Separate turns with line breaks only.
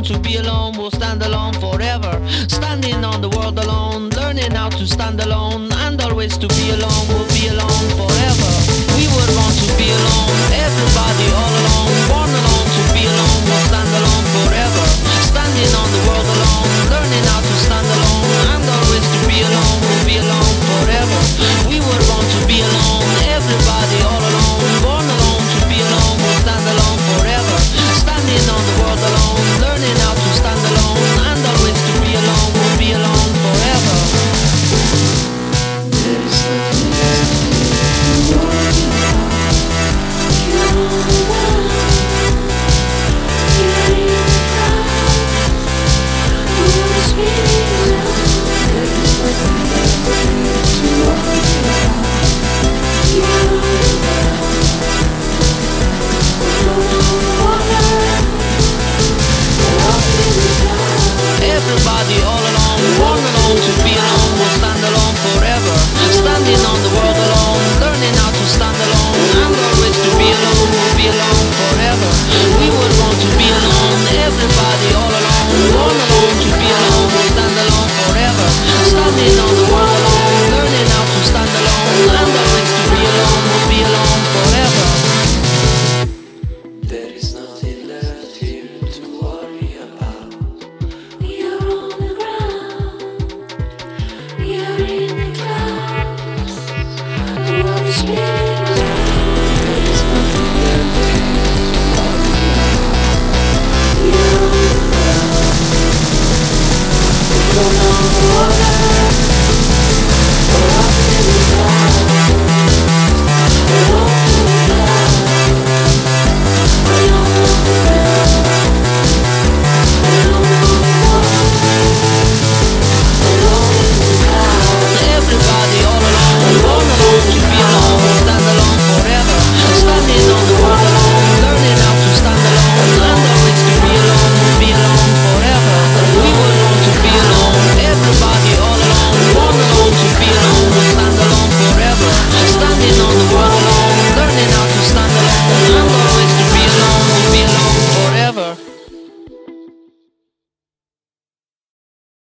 want to be alone, we'll stand alone forever. Standing on the world alone, learning how to stand alone, and always to be alone, we'll be alone forever. We would want to be alone, everybody all alone, born alone to be alone, we'll stand alone forever. Standing on the world alone, learning how to stand alone, and always to be alone, we'll be alone forever. We would want to be alone, everybody all alone, born alone to be alone, we'll stand alone forever. Standing on the world alone, learning how to stand alone, and always to be alone, we'll be alone forever.
There's nothing left to worry about. You're on the run. You're in the crowd. You're spinning around. There's nothing left to worry about. You're on the run. You're on the water. You're up in the clouds.
Everybody all alone, born alone to be alone, we'll stand alone forever. Standing on the world alone, learning how to stand alone, and always to be alone, we'll be alone forever. We would want to be alone, everybody all alone, born alone to be alone, we'll stand alone forever. Standing on the world alone, learning how to stand alone, and always to be alone, we'll be alone forever.
There is nothing left here to worry about. You're on the ground. You're in the clouds. The world is spinning around. There is nothing left here to worry about. You're on the ground. You're on the water.